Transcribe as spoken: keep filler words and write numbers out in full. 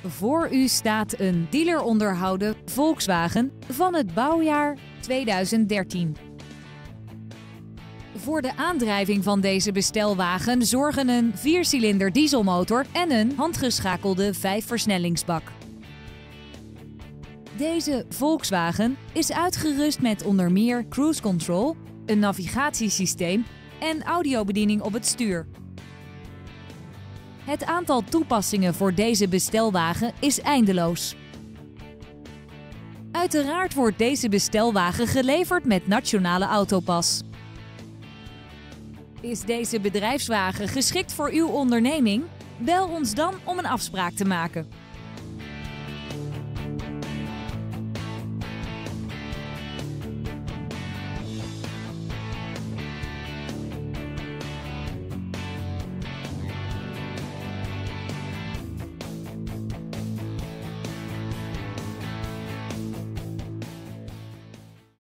Voor u staat een dealer onderhouden Volkswagen van het bouwjaar tweeduizend dertien. Voor de aandrijving van deze bestelwagen zorgen een viercilinder dieselmotor en een handgeschakelde vijfversnellingsbak. Deze Volkswagen is uitgerust met onder meer cruise control, een navigatiesysteem en audiobediening op het stuur. Het aantal toepassingen voor deze bestelwagen is eindeloos. Uiteraard wordt deze bestelwagen geleverd met Nationale Autopas. Is deze bedrijfswagen geschikt voor uw onderneming? Bel ons dan om een afspraak te maken.